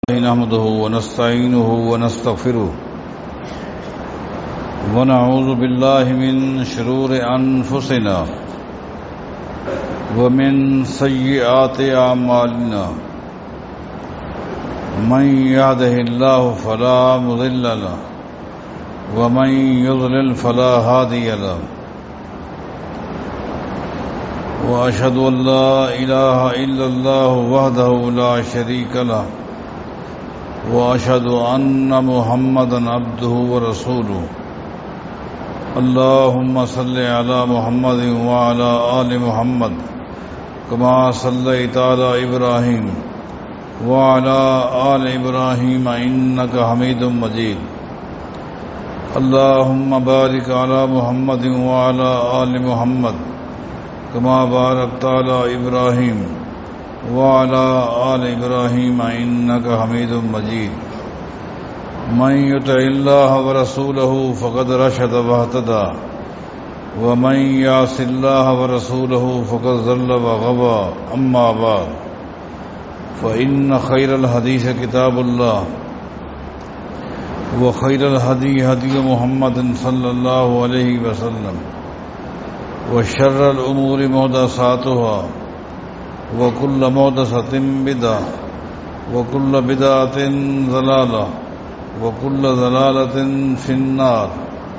نحمده ونستعينه ونستغفره ونعوذ بالله من شرور أنفسنا ومن سيئات أعمالنا من يهده الله فلا مضل له ومن يضلل فلا هادي له وأشهد أن لا إله إلا الله وحده لا شريك له وأشهد أن محمدًا عبده ورسوله اللهم صل على محمد وعلى آل محمد كما صليت على إبراهيم وعلى آل إبراهيم إنك حميد مجيد اللهم بارك على محمد وعلى آل محمد كما باركت على إبراهيم وعلى آل إبراهيم إنك حميد مجيد من يطع الله ورسوله فقد رشد واهتدى ومن يعص الله ورسوله فقد ضل وغوى أما بعد فإن خير الحديث كتاب الله وخير الهدي هدي محمد صلى الله عليه وسلم وشر الأمور محدثاتها وكل محدثة بدعة وكل بدعة ضلالة وكل ضلالة في النار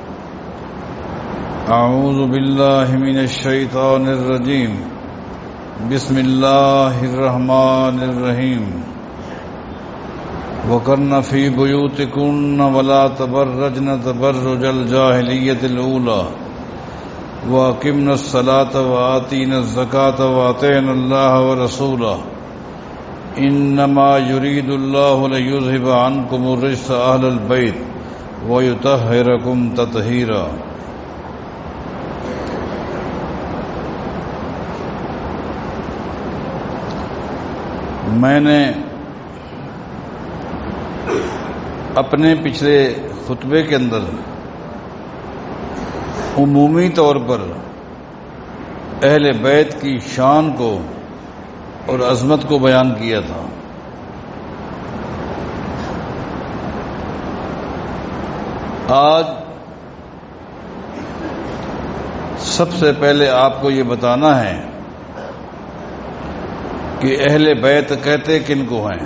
أعوذ بالله من الشيطان الرجيم بسم الله الرحمن الرحيم وقرن في بيوتكن ولا تبرجن تبرج الجاهلية الأولى وَأَقِمْنَا الصَّلَاةَ وَآتِينَا الزَّكَاةَ وَأَطِعْنَا اللَّهَ وَرَسُولَهُ إِنَّمَا يُرِيدُ اللَّهُ لِيُذْهِبَ عَنكُمُ الرِّجْسَ أَهْلَ الْبَيْتِ وَيُطَهِّرَكُمْ تَطْهِيرًا۔ میں نے اپنے پچھلے خطبے کے اندر عمومی طور پر اہل بیت کی شان کو اور عظمت کو بیان کیا تھا۔ آج سب سے پہلے آپ کو یہ بتانا ہے کہ اہل بیت کہتے کن کو ہیں،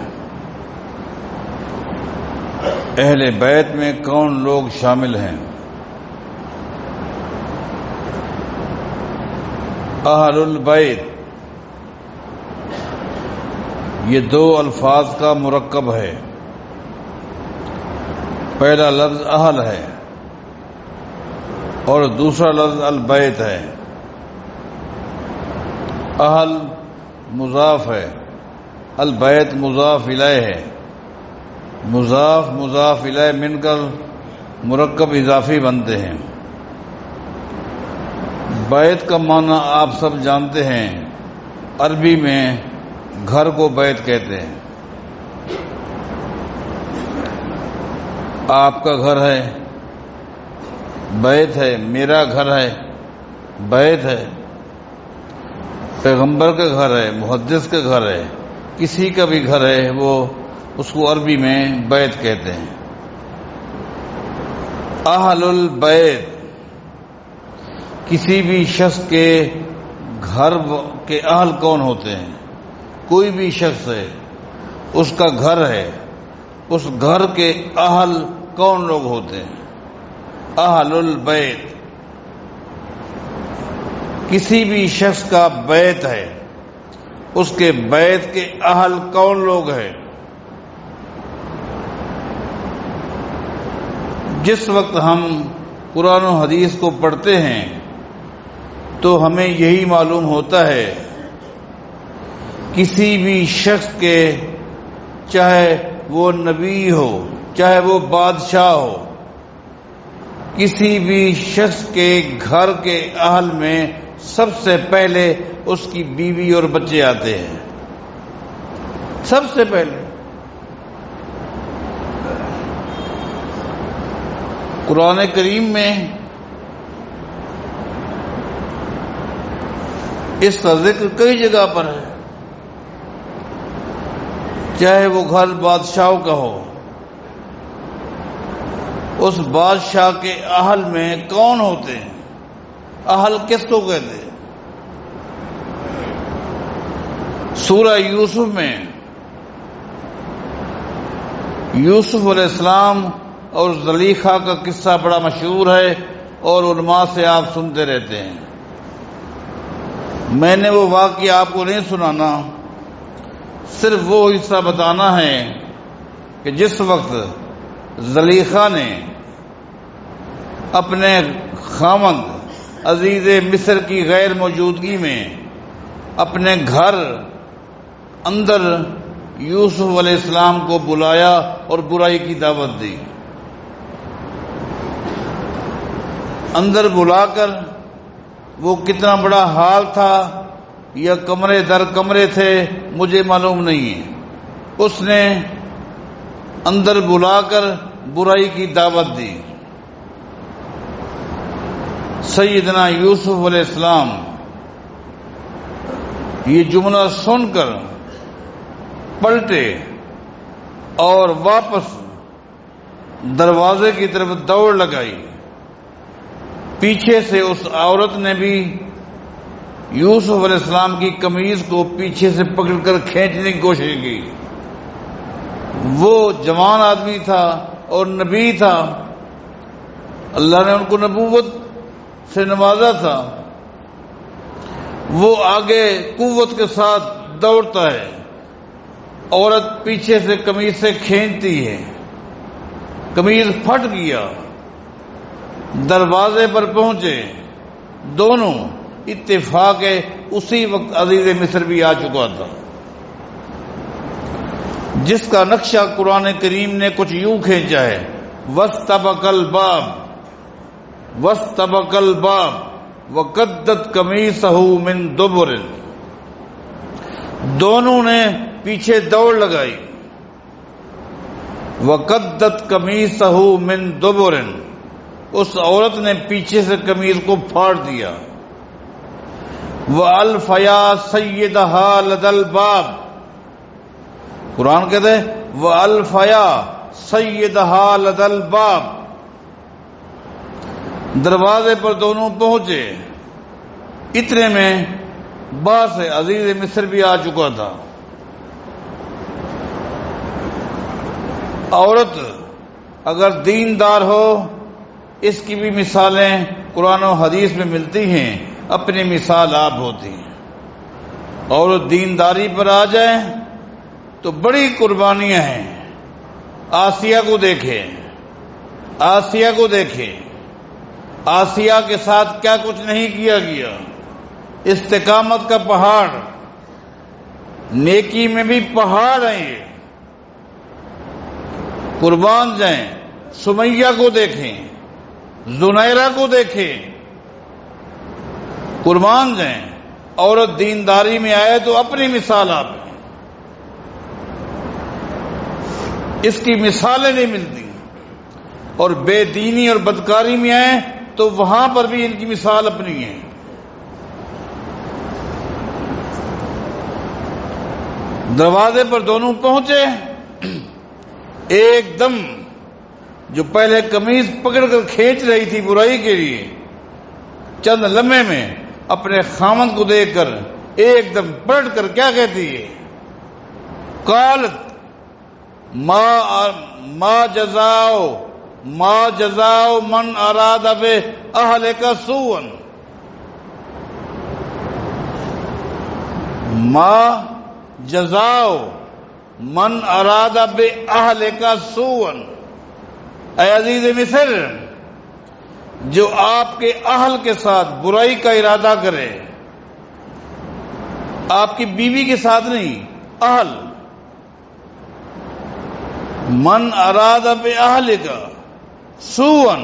اہل بیت میں کون لوگ شامل ہیں۔ اہل البیت یہ دو الفاظ کا مرکب ہے۔ پہلا لفظ اہل ہے اور دوسرا لفظ البیت ہے۔ اہل مضاف ہے، البیت مضاف الیہ ہے۔ مضاف مضاف الیہ مل کر مرکب اضافی بنتے ہیں۔ بیت کا معنی آپ سب جانتے ہیں، عربی میں گھر کو بیت کہتے ہیں۔ آپ کا گھر ہے، بیت ہے، میرا گھر ہے، بیت ہے، پیغمبر کا گھر ہے، محدث کا گھر ہے، کسی کا بھی گھر ہے، وہ اس کو عربی میں بیت کہتے ہیں۔ اہل البیت کسی بھی شخص کے گھر کے اہل کون ہوتے ہیں؟ کوئی بھی شخص ہے، اس کا گھر ہے، اس گھر کے اہل کون لوگ ہوتے ہیں؟ اہل البیت۔ کسی بھی شخص کا بیت ہے، اس کے بیت کے اہل کون لوگ ہیں؟ جس وقت ہم قرآن و حدیث کو پڑھتے ہیں تو ہمیں یہی معلوم ہوتا ہے، کسی بھی شخص کے، چاہے وہ نبی ہو چاہے وہ بادشاہ ہو، کسی بھی شخص کے گھر کے اہل میں سب سے پہلے اس کی بیوی اور بچے آتے ہیں، سب سے پہلے۔ قرآن کریم میں اس کا ذکر کئی جگہ پر ہے۔ چاہے وہ گھر بادشاہوں کا ہو، اس بادشاہ کے اہل میں کون ہوتے ہیں؟ اہل کس کو کہتے ہیں؟ سورہ یوسف میں یوسف علیہ السلام اور زلیخا کا قصہ بڑا مشہور ہے اور علماء سے آپ سنتے رہتے ہیں۔ میں نے وہ واقعہ آپ کو نہیں سنانا، صرف وہ حصہ بتانا ہے کہ جس وقت زلیخا نے اپنے خاوند عزیز مصر کی غیر موجودگی میں اپنے گھر اندر یوسف علیہ السلام کو بلایا اور برائی کی دعوت دی۔ اندر بلا کر وہ کتنا بڑا حال تھا یا کمرے در کمرے تھے مجھے معلوم نہیں ہے، اس نے اندر بلا کر برائی کی دعوت دی۔ سیدنا یوسف علیہ السلام یہ جملہ سن کر پلٹے اور واپس دروازے کی طرف دوڑ لگائی۔ پیچھے سے اس عورت نے بھی یوسف علیہ السلام کی قمیض کو پیچھے سے پکڑ کر کھینچنے کی کوشش کی۔ وہ جوان آدمی تھا اور نبی تھا، اللہ نے ان کو نبوت سے نوازا تھا، وہ آگے قوت کے ساتھ دوڑتا ہے، عورت پیچھے سے قمیض سے کھینچتی ہے، قمیض پھٹ گیا، دروازے پر پہنچے، دونوں اتفاق ہے اسی وقت عزیز مصر بھی آ چکا تھا، جس کا نقشہ قرآن کریم نے کچھ یوں کھینچا ہے، وَاسْتَبَقَ الْبَابَ وَقَدَّتْ قَمِيصَهُ مِنْ دُبُرٍ، دونوں نے پیچھے دوڑ لگائی، وَقَدَّتْ قَمِيصَهُ مِنْ دُبُرٍ، اس عورت نے پیچھے سے قمیض کو پھاڑ دیا، وَأَلْفَيَا سَيِّدَهَا لَدَى الْبَابِ، قرآن کہتے ہیں وَأَلْفَيَا سَيِّدَهَا لَدَى الْبَابِ، دروازے پر دونوں پہنچے، اتنے میں باس عزیز مصر بھی آ چکا تھا۔ عورت اگر دیندار ہو، اس کی بھی مثالیں قرآن و حدیث میں ملتی ہیں، اپنی مثال آپ ہوتی ہیں۔ عورت دینداری پر آ جائے تو بڑی قربانیاں ہیں۔ آسیہ کو دیکھیں، آسیہ کو دیکھیں، آسیہ کے ساتھ کیا کچھ نہیں کیا گیا، استقامت کا پہاڑ، نیکی میں بھی پہاڑ ہیں یہ، قربان جائیں۔ سمیہ کو دیکھیں، زنیرہ کو دیکھیں، قربان جائیں۔ عورت دینداری میں آئے تو اپنی مثال آپ ہیں، اس کی مثالیں نہیں ملتی، اور بے دینی اور بدکاری میں آئے تو وہاں پر بھی ان کی مثال اپنی ہے۔ دروازے پر دونوں پہنچے، ایک دم جو پہلے قمیض پکڑ کر کھینچ رہی تھی برائی کے لیے، چند لمحے میں اپنے خامند کو دیکھ کر ایک دم پلٹ کر کیا کہتی ہے، قالت ما جزاء من اراد باہلک سوءا، ما جزاء من اراد باہلک سوءا، اے عزیز مصر، جو آپ کے اہل کے ساتھ برائی کا ارادہ کرے، آپ کی بیوی کے ساتھ نہیں، اہل، من اراد باہلک سوءا،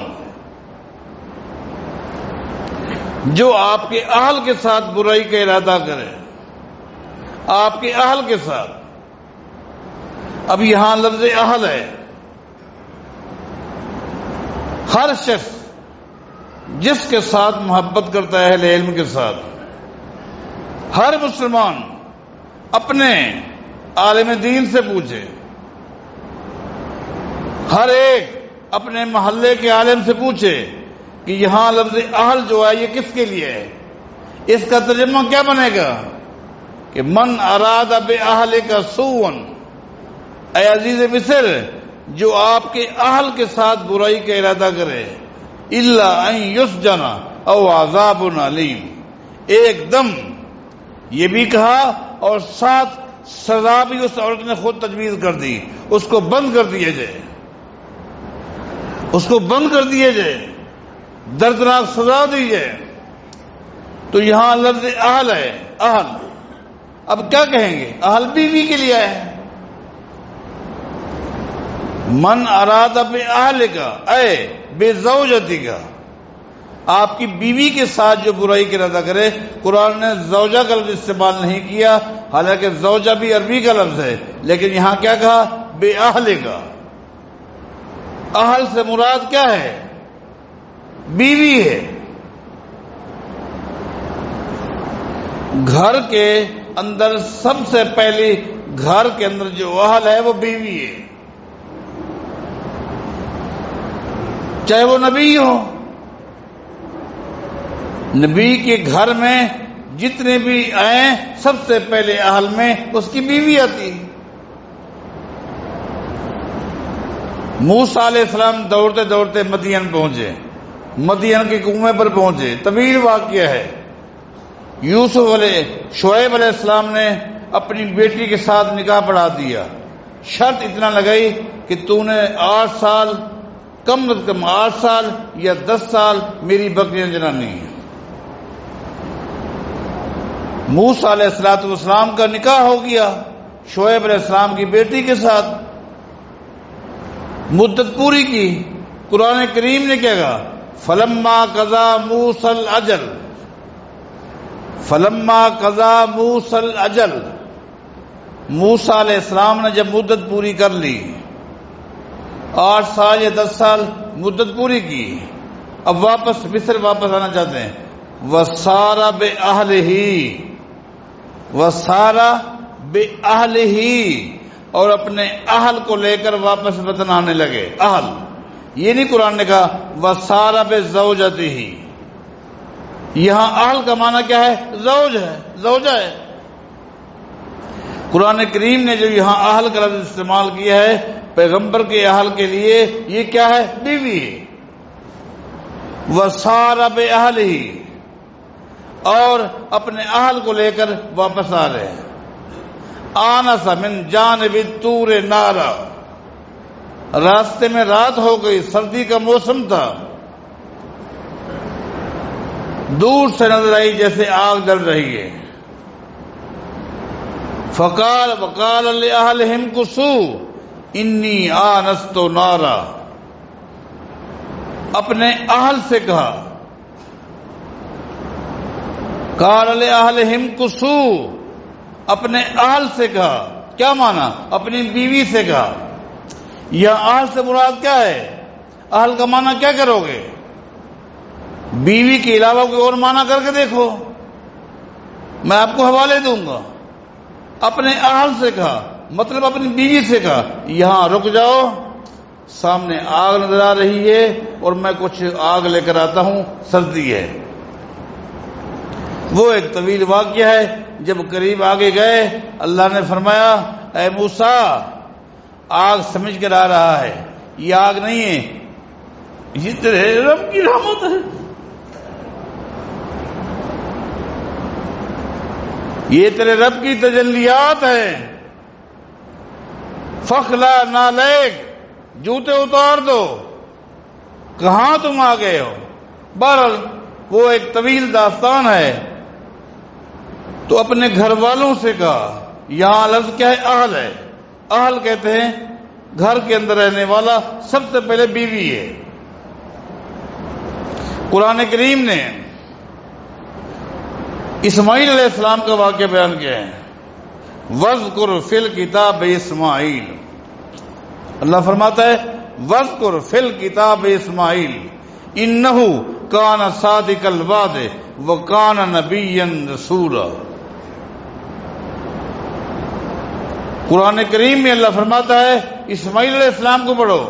جو آپ کے اہل کے ساتھ برائی کا ارادہ کرے، آپ کے اہل کے ساتھ، اب یہاں لفظ اہل ہے، ہر شخص جس کے ساتھ محبت کرتا ہے اہل علم کے ساتھ، ہر مسلمان اپنے عالم دین سے پوچھے، ہر ایک اپنے محلے کے عالم سے پوچھے کہ یہاں لفظ اہل جو ہے یہ کس کے لیے ہے، اس کا ترجمہ کیا بنے گا کہ من اراد باہلک سوءا، اے عزیز مصر جو آپ کے اہل کے ساتھ برائی کا ارادہ کرے، الا ان یسجن او عذاب علیم، ایک دم یہ بھی کہا اور ساتھ سزا بھی اس عورت نے خود تجویز کر دی، اس کو بند کر دیا جائے، اس کو بند کر دیا جائے، دردناک سزا دی جائے۔ تو یہاں لفظ اہل ہے، اہل، اب کیا کہیں گے؟ اہل بیوی کے لیے ہے، من اراد باہلک اے بزوجتک، آپ کی بیوی کے ساتھ جو برائی کا ارادہ کرے۔ قرآن نے زوجہ کا لفظ استعمال نہیں کیا، حالانکہ زوجہ بھی عربی کا لفظ ہے، لیکن یہاں کیا کہا؟ باہلک۔ اہل سے مراد کیا ہے؟ بیوی ہے، گھر کے اندر سب سے پہلی گھر کے اندر جو اہل ہے وہ بیوی ہے، چاہے وہ نبی ہو۔ نبی کے گھر میں جتنے بھی آئیں سب سے پہلے اہل میں اس کی بیوی آتی ہے۔ موسیٰ علیہ السلام دوڑتے دوڑتے مدین پہنچے، مدین کے کنویں پر پہنچے، طویل واقعہ ہے۔ شعیب علیہ السلام نے اپنی بیٹی کے ساتھ نکاح پڑھا دیا، شرط اتنا لگائی کہ تو نے 8 سال، کم از کم 8 سال یا 10 سال میری بکریاں جنانی ہیں۔ موسیٰ علیہ السلام کا نکاح ہو گیا شعیب علیہ السلام کی بیٹی کے ساتھ، مدت پوری کی۔ قرآن کریم نے کیا کہا؟ فلما قضا موسیٰ الاجل، فلما قضا موسیٰ الاجل، موسیٰ علیہ السلام نے جب مدت پوری کر لی، 8 سال یا 10 سال مدت پوری کی، اب واپس مصر واپس آنا چاہتے ہیں۔ وَسَارَ بِأَهْلِهِ، وَسَارَ بِأَهْلِهِ، اور اپنے اہل کو لے کر واپس وطن آنے لگے۔ اہل یہ نہیں قرآن نے کہا وَسَارَ بِزَوْجَتِهِ، یہاں اہل کا معنی کیا ہے؟ زوج ہے، زوجہ ہے۔ قرآن کریم نے جو یہاں اہل کا لفظ استعمال کیا ہے پیغمبر کے اہل کے لیے، یہ کیا ہے؟ بیوی ہے۔ وَسَارَ بِأَهْلِهِ، اور اپنے اہل کو لے کر واپس آ رہے ہیں۔ آنس من جانب الطور نارا، راستے میں رات ہو گئی، سردی کا موسم تھا، دور سے نظر آئی جیسے آگ جل رہی ہے۔ وقال لأهلهم كثوا انی آنست نارا، اپنے اہل سے کہا، قال لأهلهم كثوا، اپنے اہل سے کہا، کیا مانا؟ اپنی بیوی سے کہا۔ یہ اہل سے مراد کیا ہے؟ اہل کا معنی کیا کرو گے؟ بیوی کے علاوہ کوئی اور معنی کر کے دیکھو، میں آپ کو حوالے دوں گا۔ اپنے اہل سے کہا مطلب اپنی بیوی سے کہا یہاں رک جاؤ، سامنے آگ نظر آ رہی ہے اور میں کچھ آگ لے کر آتا ہوں، سردی ہے۔ وہ ایک طویل واقعہ ہے۔ جب قریب آگے گئے اللہ نے فرمایا اے موسیٰ آگ سمجھ کر آ رہا ہے، یہ آگ نہیں ہے، یہ تیرے رب کی رحمت ہے، یہ تیرے رب کی تجلیات ہیں۔ فخلا نالیک، جوتے اتار دو، کہاں تم آ گئے ہو؟ بہرحال وہ ایک طویل داستان ہے۔ تو اپنے گھر والوں سے کہا، یہاں لفظ کیا ہے؟ اہل ہے۔ اہل کہتے ہیں گھر کے اندر رہنے والا، سب سے پہلے بیوی ہے۔ قرآن کریم نے اسماعیل علیہ السلام کا واقعہ بیان کیا ہے، وَاذْكُرْ فِي الْكِتَابِ اسماعیل، اللہ فرماتا ہے وَاذْكُرْ فِي الْكِتَابِ اسماعیل إِنَّهُ كَانَ صَادِقَ الْوَعْدِ وَكَانَ نَبِيًّا رَسُولًا۔ قرآن کریم میں اللہ فرماتا ہے اسماعیل علیہ السلام کو پڑھو،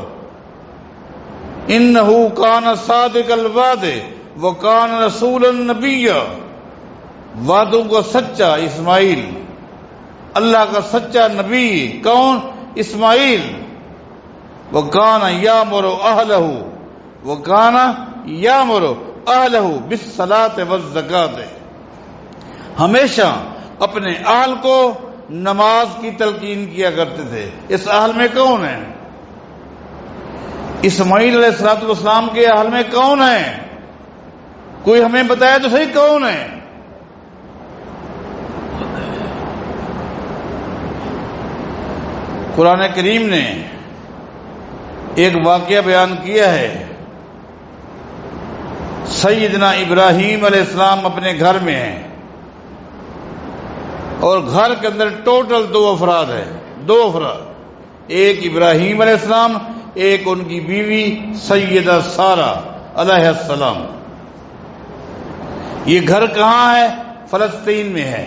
انہ کان صادق الوعد وکان رسولا نبیا، وعدوں کا سچا اسماعیل، اللہ کا سچا نبی کون؟ اسماعیل۔ وکان یامر اہلہ، وکان یامر اہلہ بالصلاۃ والزکاۃ، ہمیشہ اپنے اہل کو نماز کی تلقین کیا کرتے تھے۔ اس اہل میں کون ہے؟ اسماعیل علیہ السلام کے اہل میں کون ہے؟ کوئی ہمیں بتایا تو صحیح کون ہے؟ قرآن کریم نے ایک واقعہ بیان کیا ہے، سیدنا ابراہیم علیہ السلام اپنے گھر میں ہیں اور گھر کے اندر ٹوٹل 2 افراد ہیں، 2 افراد، ایک ابراہیم علیہ السلام، ایک ان کی بیوی سیدہ سارہ علیہ السلام۔ یہ گھر کہاں ہے؟ فلسطین میں ہے۔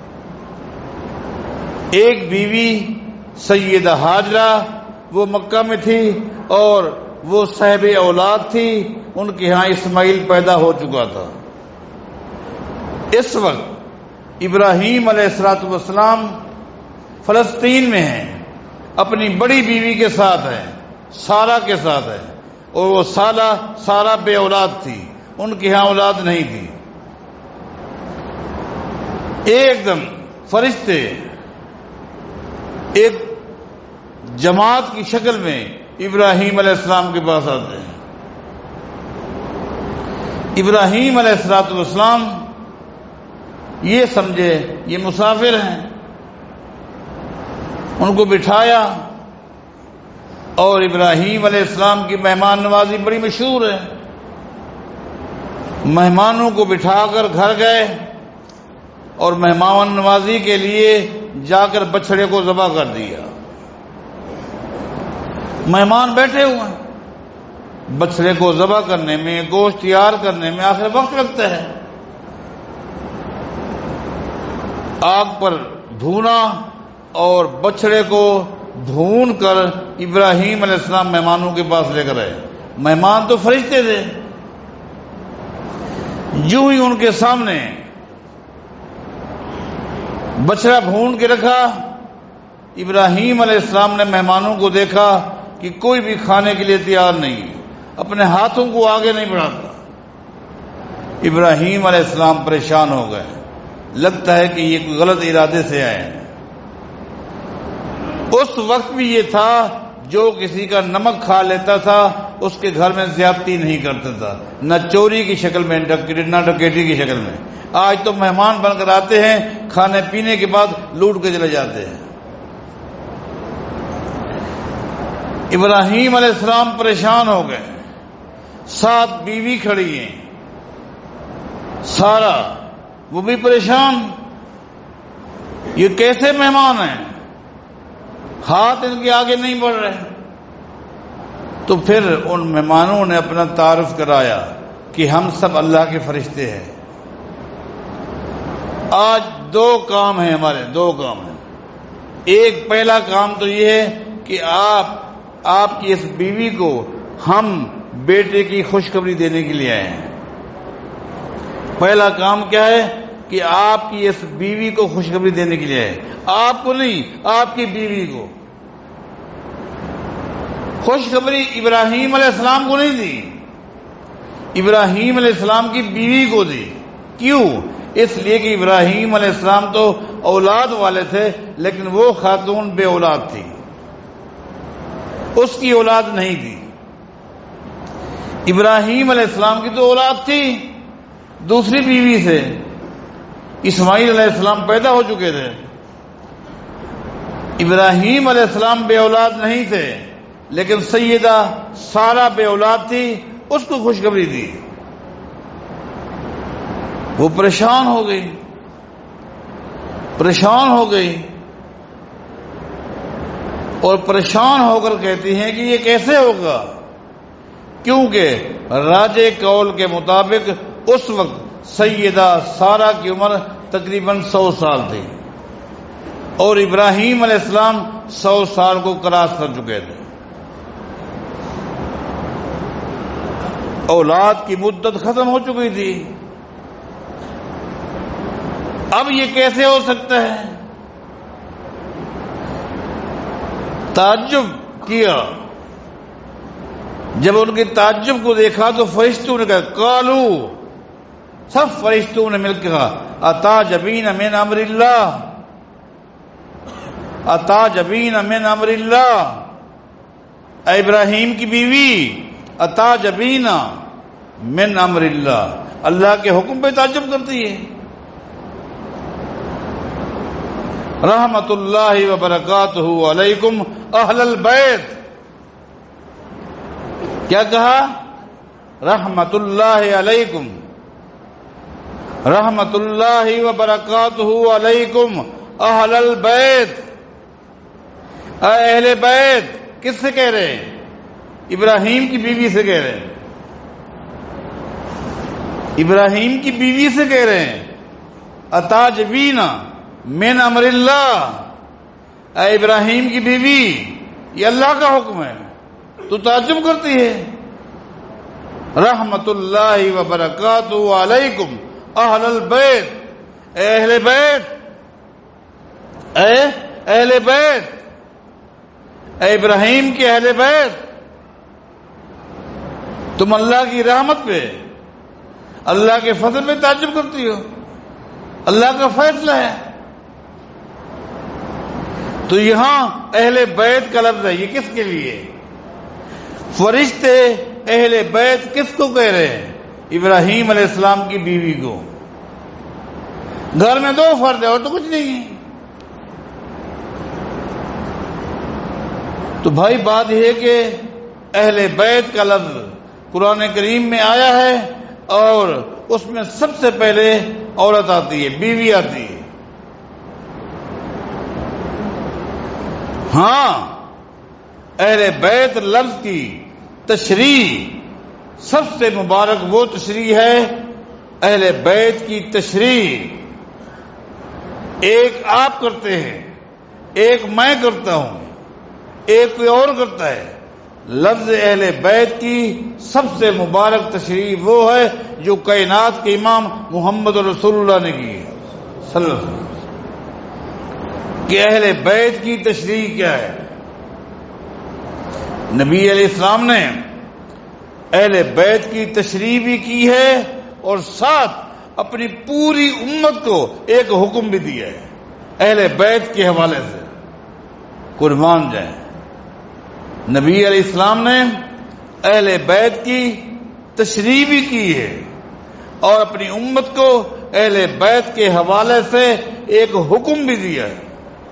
ایک بیوی سیدہ ہاجرہ وہ مکہ میں تھی اور وہ صاحب اولاد تھی، ان کے ہاں اسماعیل پیدا ہو چکا تھا۔ اس وقت ابراہیم علیہ السلام فلسطین میں ہیں، اپنی بڑی بیوی کے ساتھ ہیں، سارہ کے ساتھ ہے، اور وہ سارہ بے اولاد تھی، ان کے ہاں اولاد نہیں تھی۔ ایک دم فرشتے ایک جماعت کی شکل میں ابراہیم علیہ السلام کے پاس آتے ہیں۔ ابراہیم علیہ السلام یہ سمجھے یہ مسافر ہیں، ان کو بٹھایا، اور ابراہیم علیہ السلام کی مہمان نوازی بڑی مشہور ہے۔ مہمانوں کو بٹھا کر گھر گئے اور مہمان نوازی کے لیے جا کر بچڑے کو ذبح کر دیا۔ مہمان بیٹھے ہوئے ہیں، بچڑے کو ذبح کرنے میں، گوشت تیار کرنے میں آخر وقت لگتا ہے۔ آگ پر بھونا اور بچڑے کو بھون کر ابراہیم علیہ السلام مہمانوں کے پاس لے کر آئے۔ مہمان تو فرشتے تھے، جو ہی ان کے سامنے بچڑا بھون کے رکھا، ابراہیم علیہ السلام نے مہمانوں کو دیکھا کہ کوئی بھی کھانے کے لیے تیار نہیں، اپنے ہاتھوں کو آگے نہیں بڑھاتا۔ ابراہیم علیہ السلام پریشان ہو گئے، لگتا ہے کہ یہ کوئی غلط ارادے سے آئے۔ اس وقت بھی یہ تھا جو کسی کا نمک کھا لیتا تھا اس کے گھر میں زیادتی نہیں کرتا تھا، نہ چوری کی شکل میں، نہ ڈکیتی کی شکل میں۔ آج تو مہمان بن کر آتے ہیں، کھانے پینے کے بعد لوٹ کے چلے جاتے ہیں۔ ابراہیم علیہ السلام پریشان ہو گئے، ساتھ بیوی کھڑی ہیں سارہ، وہ بھی پریشان، یہ کیسے مہمان ہیں، ہاتھ ان کے آگے نہیں بڑھ رہے۔ تو پھر ان مہمانوں نے اپنا تعارف کرایا کہ ہم سب اللہ کے فرشتے ہیں۔ آج 2 کام ہیں ہمارے، 2 کام ہیں۔ ایک پہلا کام تو یہ ہے کہ آپ کی اس بیوی کو ہم بیٹے کی خوشخبری دینے کے لیے آئے ہیں۔ پہلا کام کیا ہے کہ آپ کی اس بیوی کو خوشخبری دینے کے لیے آئے، آپ کو نہیں، آپ کی بیوی کو۔ خوشخبری ابراہیم علیہ السلام کو نہیں دی، ابراہیم علیہ السلام کی بیوی کو دی۔ کیوں؟ اس لیے کہ ابراہیم علیہ السلام تو اولاد والے تھے، لیکن وہ خاتون بے اولاد تھی، اس کی اولاد نہیں تھی۔ ابراہیم علیہ السلام کی تو اولاد تھی دوسری بیوی سے، اسماعیل علیہ السلام پیدا ہو چکے تھے۔ ابراہیم علیہ السلام بے اولاد نہیں تھے، لیکن سیدہ سارہ بے اولاد تھی، اس کو خوشخبری دی۔ وہ پریشان ہو گئی، اور پریشان ہو کر کہتی ہیں کہ یہ کیسے ہوگا، کیونکہ راجے قول کے مطابق اس وقت سیدہ سارہ کی عمر تقریباً 100 سال تھی، اور ابراہیم علیہ السلام 100 سال کو کراس کر چکے تھے. اولاد کی مدت ختم ہو چکی تھی. اب یہ کیسے ہو سکتا ہے؟ تعجب کیا. جب ان کے تعجب کو دیکھا تو فرشتوں نے کہا، قالو، سب فرشتوں نے مل کے کہا، اتعجبین من امر اللہ، اتعجبین من امر اللہ. اے ابراہیم کی بیوی، اتعجبین من امر اللہ، اللہ کے حکم پہ تعجب کرتی ہے. رحمت اللہ وبرکاتہ علیکم اہل البیت. کیا کہا؟ رحمت اللہ علیکم، رحمت اللہ وبرکاتہ علیکم اہل البیت. اے اہل بیت، کس سے کہہ رہے ہیں؟ ابراہیم کی بیوی سے کہہ رہے ہیں. ابراہیم کی بیوی سے کہہ رہے ہیں، اتعجبین من امر اللہ. اے ابراہیم کی بیوی، یہ اللہ کا حکم ہے، تو تعجب کرتی ہے. رحمت اللہ وبرکاتہ علیکم اہل البیت. اے اہل بیت، اے اہل بیت، اے ابراہیم کے اہل بیت، تم اللہ کی رحمت پہ، اللہ کے فضل پہ تعجب کرتی ہو. اللہ کا فیصلہ ہے. تو یہاں اہل بیت کا لفظ ہے، یہ کس کے لیے؟ فرشتے اہل بیت کس کو کہہ رہے ہیں؟ ابراہیم علیہ السلام کی بیوی کو. گھر میں 2 فرد ہے اور تو کچھ نہیں ہے. تو بھائی بات یہ ہے کہ اہل بیت کا لفظ قرآن کریم میں آیا ہے اور اس میں سب سے پہلے عورت آتی ہے، بیوی آتی ہے. ہاں، اہل بیت لفظ کی تشریح سب سے مبارک وہ تشریح ہے، اہل بیت کی تشریح. ایک آپ کرتے ہیں، ایک میں کرتا ہوں، ایک کوئی اور کرتا ہے. لفظ اہل بیت کی سب سے مبارک تشریح وہ ہے جو کائنات کے امام محمد رسول اللہ نے کی ہے صلی اللہ علیہ وسلم. کہ اہل بیت کی تشریح کیا ہے؟ نبی علیہ السلام نے اہل بیت کی تشریح بھی کی ہے اور ساتھ اپنی پوری امت کو ایک حکم بھی دیا ہے اہل بیت کے حوالے سے. قربان جائیں، نبی علیہ السلام نے اہل بیت کی تشریح بھی کی ہے اور اپنی امت کو اہل بیت کے حوالے سے ایک حکم بھی دیا ہے.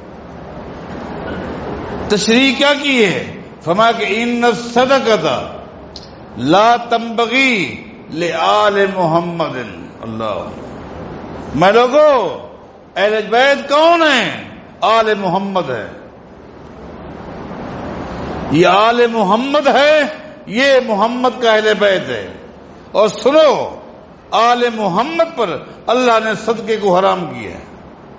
تشریح کیا کی ہے؟ فرمایا کہ ان الصدقۃ لا تنبغی لآل محمد. اللہ، میں لوگوں، اہل بیت کون ہیں؟ آل محمد ہے. یہ آل محمد ہے، یہ محمد کا اہل بیت ہے. اور سنو، آل محمد پر اللہ نے صدقے کو حرام کیا ہے.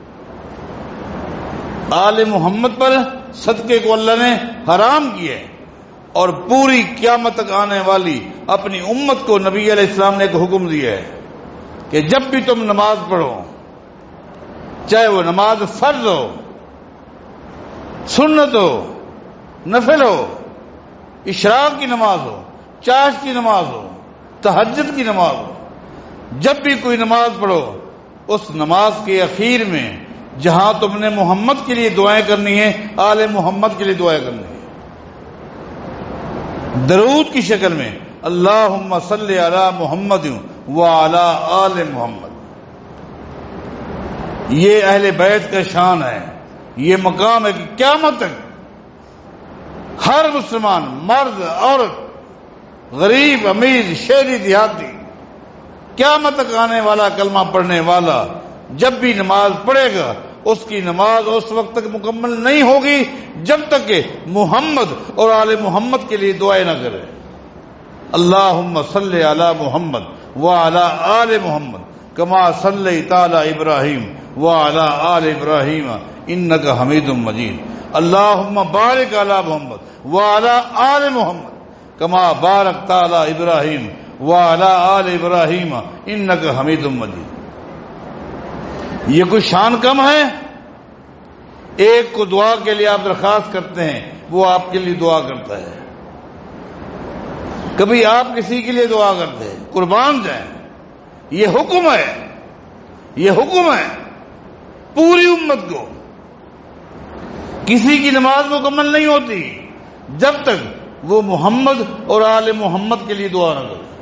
آل محمد پر صدقے کو اللہ نے حرام کیا ہے. اور پوری قیامت تک آنے والی اپنی امت کو نبی علیہ السلام نے ایک حکم دیا ہے کہ جب بھی تم نماز پڑھو، چاہے وہ نماز فرض ہو، سنت ہو، نفل ہو، اشراق کی نماز ہو، چاش کی نماز ہو، تہجد کی نماز ہو، جب بھی کوئی نماز پڑھو، اس نماز کے اخیر میں جہاں تم نے محمد کے لیے دعائیں کرنی ہے، آل محمد کے لیے دعائیں کرنی ہے. درود کی شکل میں اللہم صلی علی محمد وعلی آل محمد. یہ اہل بیت کا شان ہے، یہ مقام ہے کہ قیامت تک ہر مسلمان، مرد، عورت، غریب، امیر، شہری، دیہاتی، قیامت تک آنے والا کلمہ پڑھنے والا جب بھی نماز پڑھے گا، اس کی نماز اس وقت تک مکمل نہیں ہوگی جب تک کہ محمد اور آل محمد کے لیے دعائیں نہ کرے. اللہم صلی علی محمد وعلی آل محمد کما صلیت علی ابراہیم وعلی آل ابراہیم انک حمید مجید اللہم بارک علی محمد وعلی آل محمد کما بارکت علی ابراہیم وعلی آل ابراہیم انک حمید مجید۔ یہ کوئی شان کم ہے؟ ایک کو دعا کے لیے آپ درخواست کرتے ہیں، وہ آپ کے لیے دعا کرتا ہے۔ کبھی آپ کسی کے لیے دعا کرتے ہیں، قربان جائیں۔ یہ حکم ہے، یہ حکم ہے پوری امت کو۔ کسی کی نماز مکمل نہیں ہوتی جب تک وہ محمد اور آل محمد کے لیے دعا نہ کرے۔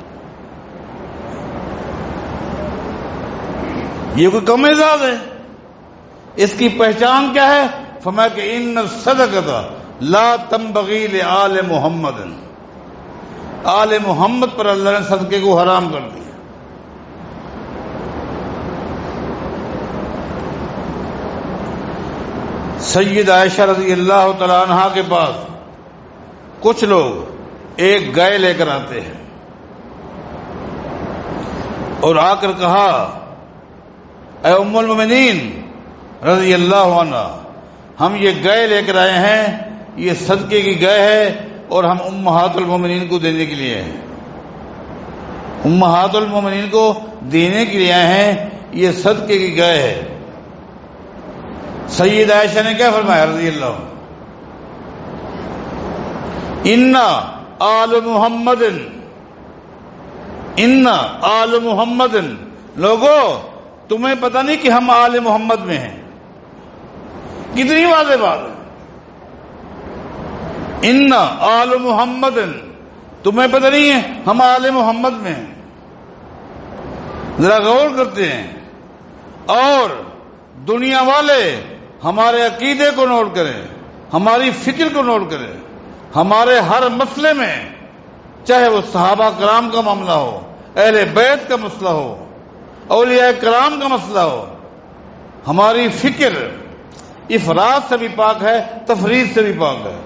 یہ کوئی کم اعزاز ہے؟ اس کی پہچان کیا ہے؟ فرمایا کہ ان الصدقۃ لا تنبغی لآل محمد، آل محمد پر اللہ نے صدقے کو حرام کر دیا۔ سید عائشہ رضی اللہ تعالی عنہا کے پاس کچھ لوگ ایک گائے لے کر آتے ہیں اور آ کر کہا، اے ام المومنین رضی اللہ عنہ، ہم یہ گائے لے کر آئے ہیں، یہ صدقے کی گائے ہے اور ہم امہات المومنین کو دینے کے لیے ہیں، امہات المومنین کو دینے کے لیے آئے ہیں، یہ صدقے کی گائے ہے۔ سید عائشہ نے کیا فرمایا رضی اللہ عنہ؟ اِنَّ آلُ محمد، اِنَّ آلُ محمد، لوگو تمہیں پتہ نہیں کہ ہم آل محمد میں ہیں؟ کتنی واضح بات ہے۔ اِنَّ آلُ محمد، تمہیں پتہ نہیں ہے ہم آل محمد میں ہیں؟ ذرا غور کرتے ہیں اور دنیا والے ہمارے عقیدے کو نوٹ کریں، ہماری فکر کو نوٹ کریں، ہمارے ہر مسئلے میں، چاہے وہ صحابہ کرام کا معاملہ ہو، اہل بیت کا مسئلہ ہو، اولیاء کرام کا مسئلہ ہو، ہماری فکر افراط سے بھی پاک ہے، تفرید سے بھی پاک ہے۔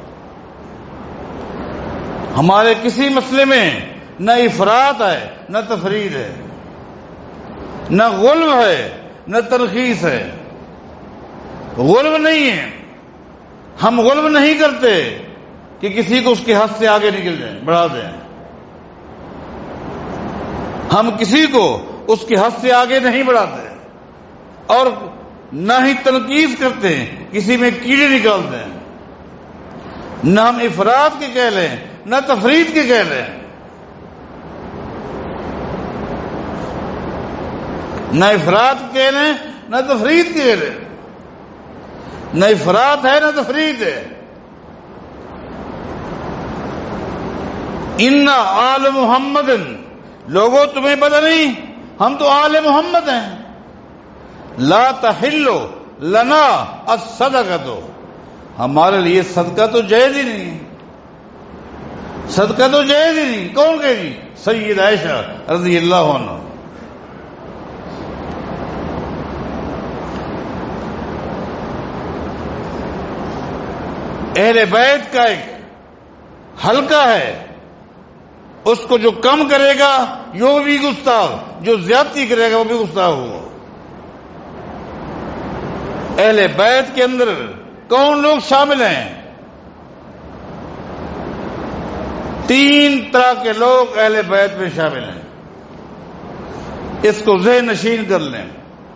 ہمارے کسی مسئلے میں نہ افراط ہے نہ تفرید ہے، نہ غلو ہے نہ ترخیص ہے۔ غلو نہیں ہے، ہم غلو نہیں کرتے کہ کسی کو اس کے حد سے آگے نکل جائیں، بڑھا دیں۔ ہم کسی کو اس کے حد سے آگے نہیں بڑھاتے اور نہ ہی تنقید کرتے ہیں، کسی میں کیڑے نکالتے ہیں۔ نہ ہم افراد کے کہہ لیں نہ تفرید کے کہہ لیں، نہ افراد کے کہہ لیں نہ تفرید کے کہہ لیں، نہ افراد ہے نہ تفرید ہے۔ ان آل محمد، لوگوں تمہیں پتہ نہیں ہم تو آل محمد ہیں۔ لا تحل لنا الصدقۃ، ہمارے لیے صدقہ تو جائز ہی نہیں، صدقہ تو جائز ہی نہیں۔ کون کہے گی؟ سید عائشہ رضی اللہ عنہ۔ اہل بیت کا ایک حلقہ ہے، اس کو جو کم کرے گا وہ بھی گستاخ، جو زیادتی کرے گا وہ بھی گستاخ ہوگا۔ اہل بیت کے اندر کون لوگ شامل ہیں؟ 3 طرح کے لوگ اہل بیت میں شامل ہیں، اس کو ذہن نشین کر لیں۔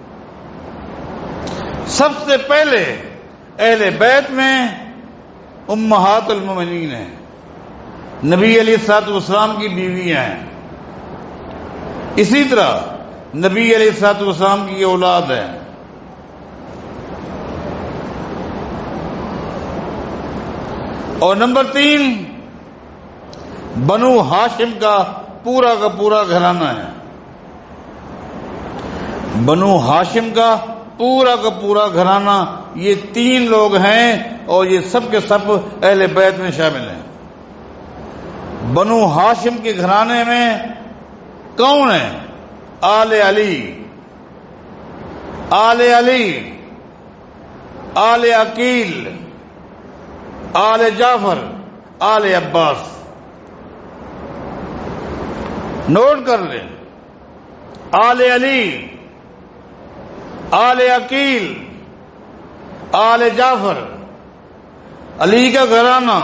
سب سے پہلے اہل بیت میں امہات المومنین ہیں، نبی علیہ الصلوۃ والسلام کی بیویاں ہیں، اسی طرح نبی علیہ الصلوۃ والسلام کی اولاد ہیں۔ اور نمبر 3 بنو ہاشم کا پورا گھرانہ ہے، بنو ہاشم کا پورا گھرانہ، یہ 3 لوگ ہیں اور یہ سب کے سب اہل بیت میں شامل ہیں۔ بنو ہاشم کے گھرانے میں کون ہیں؟ آل علی، آل عقیل، آل جعفر، آل عباس۔ نوٹ کر لیں، آل علی آل عقیل، آل جعفر، علی کا گھرانہ،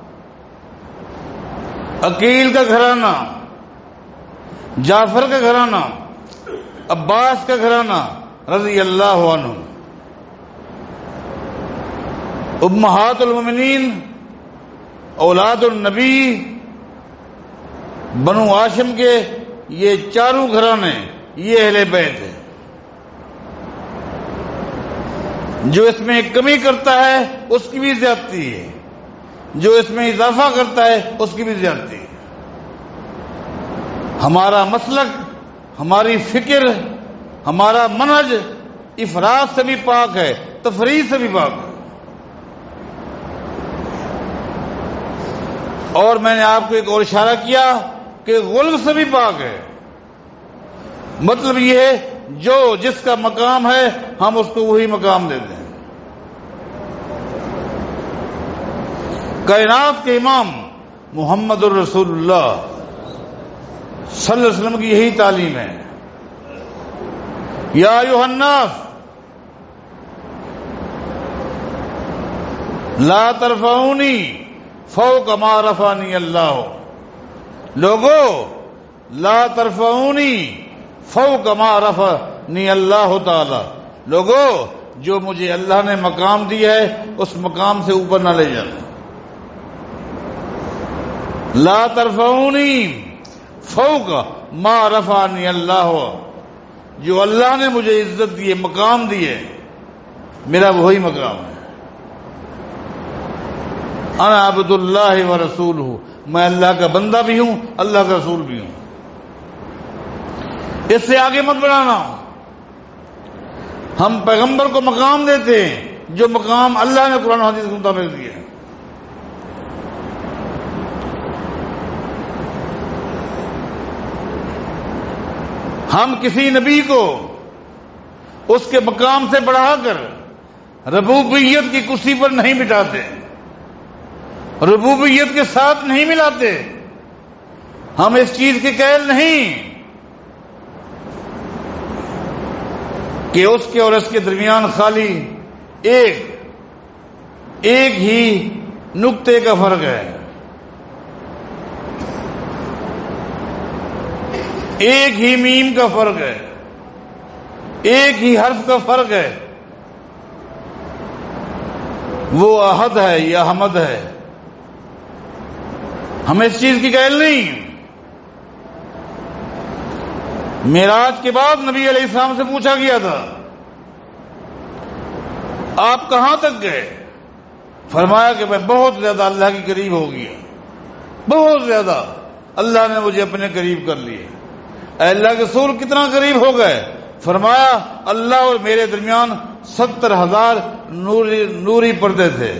عقیل کا گھرانہ، جعفر کا گھرانہ، عباس کا گھرانہ رضی اللہ عنہ، امہات المومنین، اولاد النبی، بنو ہاشم کے یہ چاروں گھرانے یہ اہل بیت ہیں۔ جو اس میں کمی کرتا ہے اس کی بھی زیادتی ہے، جو اس میں اضافہ کرتا ہے اس کی بھی زیادتی ہے۔ ہمارا مسلک، ہماری فکر، ہمارا منہج افراط سے بھی پاک ہے، تفریط سے بھی پاک ہے۔ اور میں نے آپ کو ایک اور اشارہ کیا کہ غلو سے بھی پاک ہے۔ مطلب یہ ہے جو جس کا مقام ہے ہم اس کو وہی مقام دیتے ہیں۔ کائنات کے امام محمد الرسول اللہ صلی اللہ علیہ وسلم کی یہی تعلیم ہے، یا ایھا الناس لا ترفعونی فوق ما رفعنی اللہ، لوگو لا ترفعونی فوق ما رفعنی اللہ تعالی، لوگو جو مجھے اللہ نے مقام دیا ہے اس مقام سے اوپر نہ لے جانا۔ لا ترفعونی فوق ما رفعنی اللہ، جو اللہ نے مجھے عزت دی ہے، مقام دیے، میرا وہی مقام ہے۔ انا عبد اللہ و رسولہ، میں اللہ کا بندہ بھی ہوں، اللہ کا رسول بھی ہوں۔ اس سے آگے مت بڑھانا۔ ہم پیغمبر کو مقام دیتے ہیں جو مقام اللہ نے قرآن و حدیث کے مطابق دیا ہے۔ ہم کسی نبی کو اس کے مقام سے بڑھا کر ربوبیت کی کرسی پر نہیں بٹھاتے، ربوبیت کے ساتھ نہیں ملاتے، ہم اس چیز کے قائل نہیں کہ اس کے اور اس کے درمیان خالی ایک ہی نقطے کا فرق ہے، ایک ہی میم کا فرق ہے، ایک ہی حرف کا فرق ہے، وہ احد ہے یا حمد ہے، ہم اس چیز کی قائل نہیں۔ معراج کے بعد نبی علیہ السلام سے پوچھا گیا تھا آپ کہاں تک گئے؟ فرمایا کہ میں بہت زیادہ اللہ کے قریب ہو گیا، بہت زیادہ اللہ نے مجھے اپنے قریب کر لیے۔ اے اللہ کے رسول کتنا قریب ہو گئے؟ فرمایا اللہ اور میرے درمیان 70,000 نوری پردے تھے،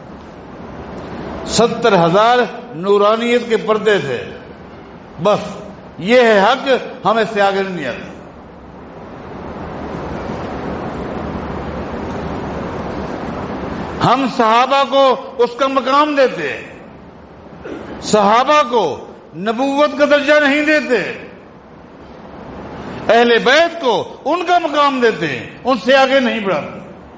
70,000 نورانیت کے پردے تھے، بس یہ ہے حق، ہم اس سے آگے نہیں آتے۔ ہم صحابہ کو اس کا مقام دیتے، صحابہ کو نبوت کا درجہ نہیں دیتے، اہل بیت کو ان کا مقام دیتے ہیں، ان سے آگے نہیں بڑھاتے۔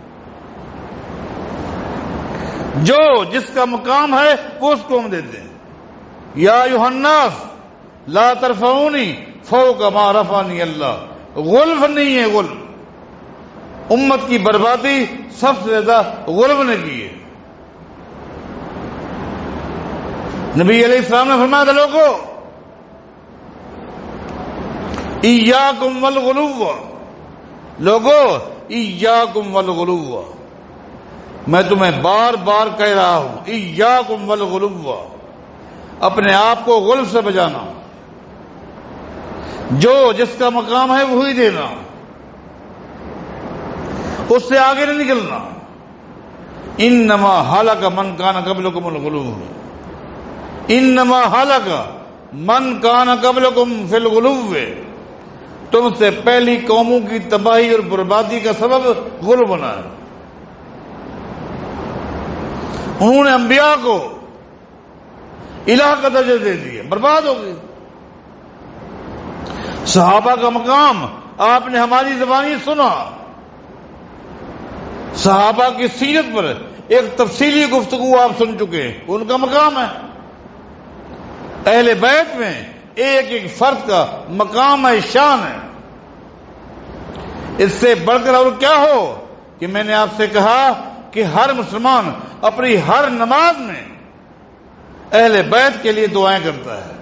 جو جس کا مقام ہے وہ اس کو ہم دیتے ہیں۔ یا ایھا الناس لا ترفعونی فوق ما رفعنی اللہ، غلو نہیں ہے، غلو امت کی بربادی سب سے زیادہ غلو نے کی ہے۔ نبی علیہ السلام نے فرمایا تھا لوگوں ایاکم والغلو، لوگو ایاکم والغلو، میں تمہیں بار بار کہہ رہا ہوں ایاکم والغلو، اپنے آپ کو غلو سے بچانا، جو جس کا مقام ہے وہی دینا، اس سے آگے نہیں نکلنا۔ انما ہلک من کان قبلکم الغلو، انما ہلک من کان قبلکم فی الغلو، تم سے پہلی قوموں کی تباہی اور بربادی کا سبب غلو بنا ہے۔ انہوں نے انبیاء کو الہ کا درجہ دے دیا، برباد ہو گئی۔ صحابہ کا مقام آپ نے ہماری زبانی سنا، صحابہ کی سیرت پر ایک تفصیلی گفتگو آپ سن چکے ہیں، ان کا مقام ہے۔ اہل بیت میں ایک ایک فرد کا مقام ہے، شان ہے۔ اس سے بڑھ کر اور کیا ہو کہ میں نے آپ سے کہا کہ ہر مسلمان اپنی ہر نماز میں اہل بیت کے لیے دعائیں کرتا ہے،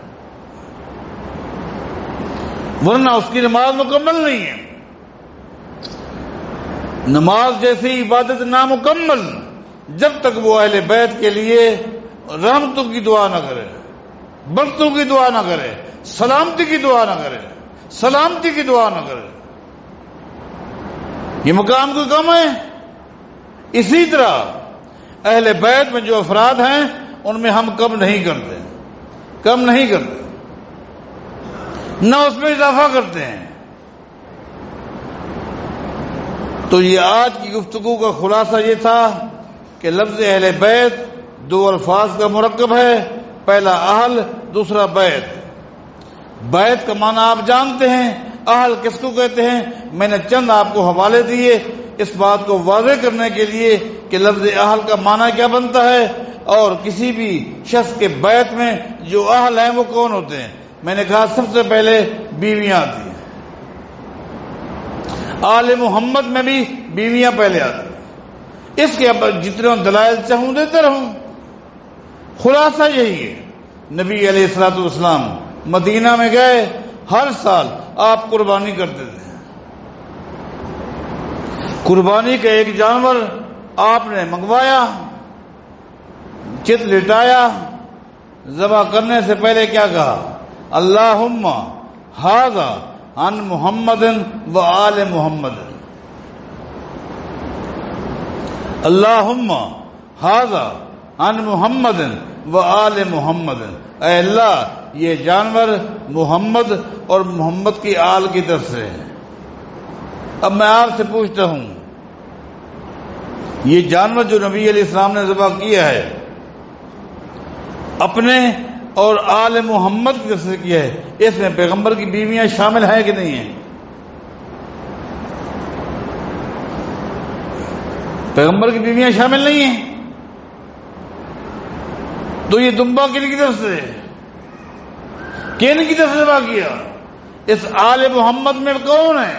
ورنہ اس کی نماز مکمل نہیں ہے۔ نماز جیسی عبادت نامکمل جب تک وہ اہل بیت کے لیے رحمتوں کی دعا نہ کرے، برکتوں کی دعا نہ کرے، سلامتی کی دعا نہ کرے، سلامتی کی دعا نہ کرے، یہ مقام کو کم ہے۔ اسی طرح اہل بیت میں جو افراد ہیں ان میں ہم کم نہیں کرتے، کم نہیں کرتے، نہ اس میں اضافہ کرتے ہیں۔ تو یہ آج کی گفتگو کا خلاصہ یہ تھا کہ لفظ اہل بیت دو الفاظ کا مرکب ہے، پہلا اہل، دوسرا بیت۔ بیت کا معنی آپ جانتے ہیں، اہل کس کو کہتے ہیں؟ میں نے چند آپ کو حوالے دیے اس بات کو واضح کرنے کے لیے کہ لفظ اہل کا معنی کیا بنتا ہے، اور کسی بھی شخص کے بیت میں جو اہل ہیں وہ کون ہوتے ہیں۔ میں نے کہا سب سے پہلے بیویاں آتی ہیں، آل محمد میں بھی بیویاں پہلے آتی ہیں۔ اس کے اب جتنے دلائل چاہوں دیتے رہوں، خلاصہ یہی ہے۔ نبی علیہ الصلوۃ والسلام مدینہ میں گئے، ہر سال آپ قربانی کرتے تھے۔ قربانی کا ایک جانور آپ نے منگوایا، چت لٹایا، ذبح کرنے سے پہلے کیا کہا؟ اللہم ھذا عن محمد و آل محمد، اللہم ھذا عن محمد و آل محمد، اے اللہ یہ جانور محمد اور محمد کی آل کی طرف سے ہے۔ اب میں آپ سے پوچھتا ہوں، یہ جانور جو نبی علیہ السلام نے ذبح کیا ہے اپنے اور آل محمد کی طرف سے کیا ہے، اس میں پیغمبر کی بیویاں شامل ہیں کہ نہیں ہیں؟ پیغمبر کی بیویاں شامل نہیں ہیں، تو یہ دمبا کن کی طرف سے، کن کی طرف سے ذبح کیا؟ اس آل محمد میں کون ہے؟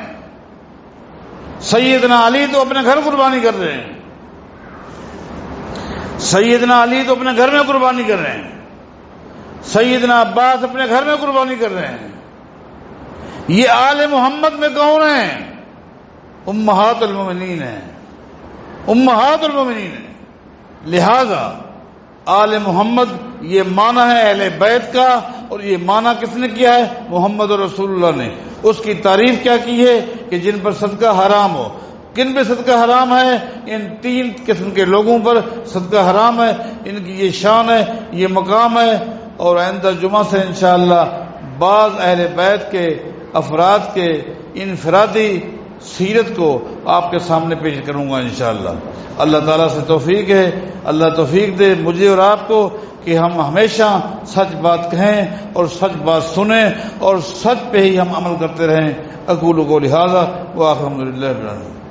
سیدنا علی تو اپنے گھر قربانی کر رہے ہیں، سیدنا علی تو اپنے گھر میں قربانی کر رہے ہیں، سیدنا عباس اپنے گھر میں قربانی کر رہے ہیں۔ یہ آل محمد میں کون ہیں؟ امہات المومنین ہیں، امہات المومنین ہیں۔ لہذا آل محمد یہ معنی ہے اہل بیت کا، اور یہ معنی کس نے کیا ہے؟ محمد رسول اللہ نے۔ اس کی تعریف کیا کی ہے کہ جن پر صدقہ حرام ہو۔ کن پہ صدقہ حرام ہے؟ ان تین قسم کے لوگوں پر صدقہ حرام ہے، ان کی یہ شان ہے، یہ مقام ہے۔ اور آئندہ جمعہ سے انشاءاللہ بعض اہل بیت کے افراد کے انفرادی سیرت کو آپ کے سامنے پیش کروں گا انشاءاللہ۔ اللہ تعالیٰ سے توفیق ہے، اللہ توفیق دے مجھے اور آپ کو کہ ہم ہمیشہ سچ بات کہیں اور سچ بات سنیں اور سچ پہ ہی ہم عمل کرتے رہیں۔ اقول قولی ھذا وآخر الحمد للہ رب العالمین۔